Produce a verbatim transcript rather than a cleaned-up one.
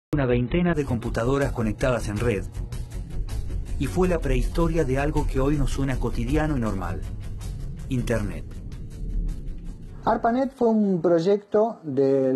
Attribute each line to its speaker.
Speaker 1: Una veintena de computadoras conectadas en red, y fue la prehistoria de algo que hoy nos suena cotidiano y normal: Internet.
Speaker 2: ARPANET fue un proyecto del